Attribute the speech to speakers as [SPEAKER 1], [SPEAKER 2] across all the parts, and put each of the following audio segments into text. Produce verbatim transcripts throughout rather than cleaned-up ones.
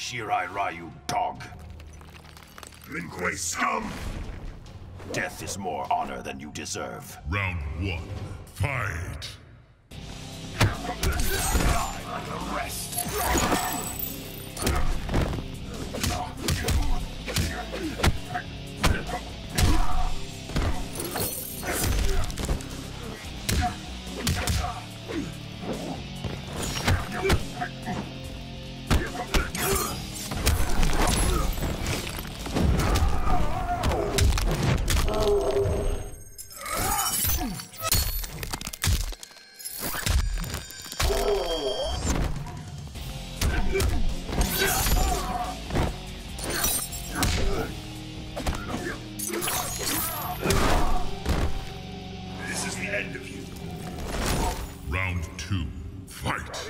[SPEAKER 1] Shirai Ryu, dog.
[SPEAKER 2] Lin Kuei scum!
[SPEAKER 1] Death is more honor than you deserve.
[SPEAKER 3] Round one, fight!
[SPEAKER 1] Die like the rest.
[SPEAKER 2] This is the end of you.
[SPEAKER 3] Round two, fight!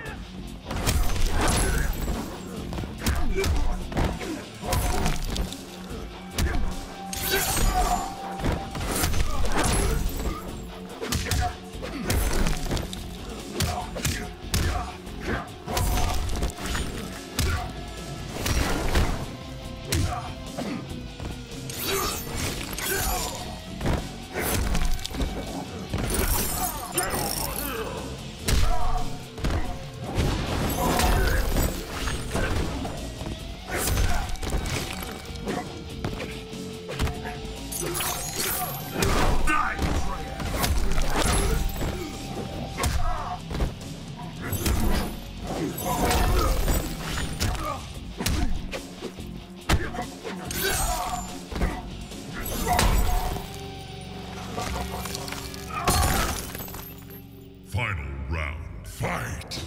[SPEAKER 3] Final round, fight!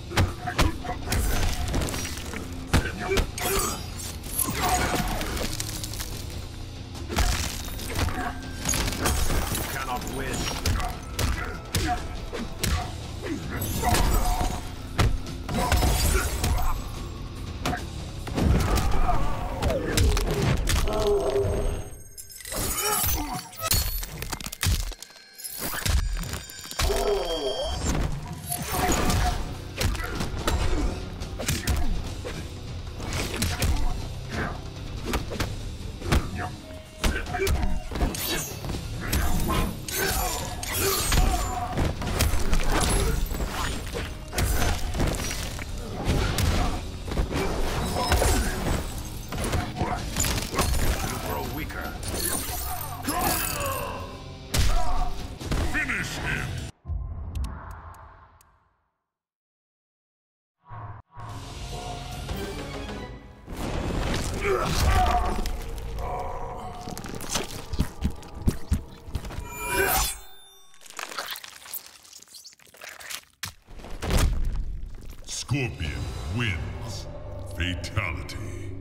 [SPEAKER 1] You cannot win.
[SPEAKER 3] Finish him! Scorpion wins. Fatality.